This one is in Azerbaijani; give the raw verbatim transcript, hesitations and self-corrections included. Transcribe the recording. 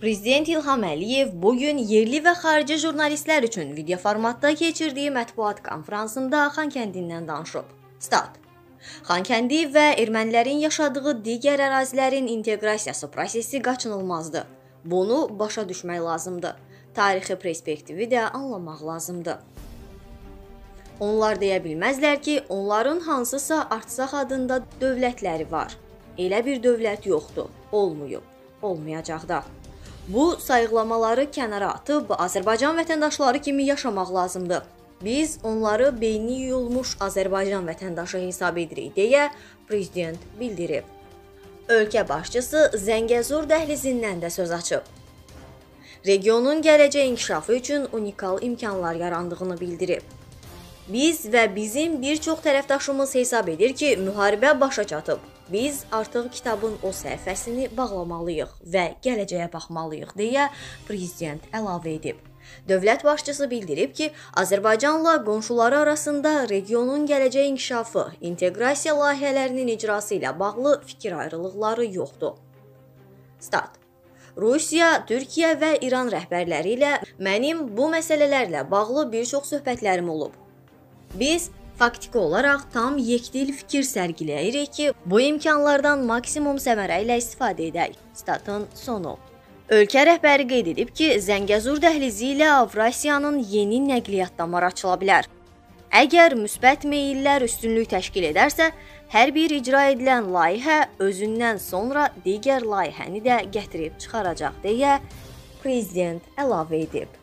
Prezident İlham Əliyev bugün yerli və xarici jurnalistlər üçün video formatda keçirdiyi mətbuat konferansında Xankəndindən danışıb. Stat. Xankəndi və ermənilərin yaşadığı digər ərazilərin inteqrasiyası prosesi qaçınılmazdır. Bunu başa düşmək lazımdır. Tarixi perspektivi də anlamaq lazımdır. Onlar deyə bilməzlər ki, onların hansısa Artsaq adında dövlətləri var. Elə bir dövlət yoxdur, olmayıb, olmayacaq da. Bu sayıqlamaları kənara atıb Azərbaycan vətəndaşları kimi yaşamaq lazımdır. Biz onları beyni yuyulmuş Azərbaycan vətəndaşı hesab edirik deyə prezident bildirib. Ölkə başçısı Zəngəzur dəhlizindən də söz açıb. Regionun gələcək inkişafı üçün unikal imkanlar yarandığını bildirib. Biz və bizim bir çox tərəfdaşımız hesab edir ki, müharibə başa çatıb. Biz artıq kitabın o səhifəsini bağlamalıyıq və gələcəyə baxmalıyıq deyə prezident əlavə edib. Dövlət başçısı bildirib ki, Azərbaycanla qonşuları arasında regionun gələcək inkişafı, inteqrasiya layihələrinin icrası ilə bağlı fikir ayrılıqları yoxdur. Stat. Rusiya, Türkiyə və İran rəhbərləri ilə mənim bu məsələlərlə bağlı bir çox söhbətlərim olub. Biz faktiki olaraq tam yekdil fikir sərgiləyirik ki, bu imkanlardan maksimum səmərə ilə istifadə edək. Statın sonu. Ölkə rəhbəri qeyd edib ki, Zəngəzur dəhlizi ilə Avrasiyanın yeni nəqliyyat damarı açıla bilər. Əgər müsbət meyillər üstünlük təşkil edərsə, hər bir icra edilən layihə özündən sonra digər layihəni də gətirib çıxaracaq deyə prezident əlavə edib.